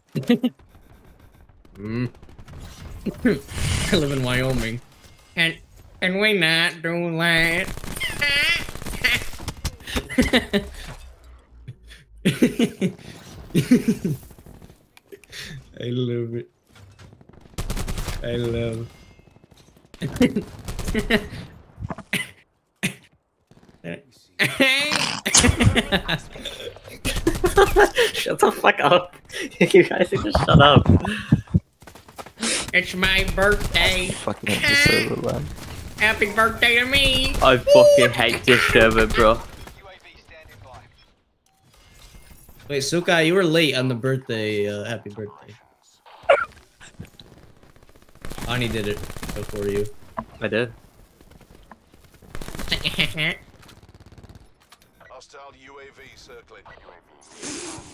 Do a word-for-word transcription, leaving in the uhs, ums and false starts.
mm. I live in Wyoming, and and we not do that. I love it. I love. Shut the fuck up. You guys need to shut up. It's my birthday. Fucking hate this server, man. Happy birthday to me. I fucking hate this server, bro. Wait, Sukai, you were late on the birthday. Uh, happy birthday. Ani did it before you. I did. Hostile U A V circling.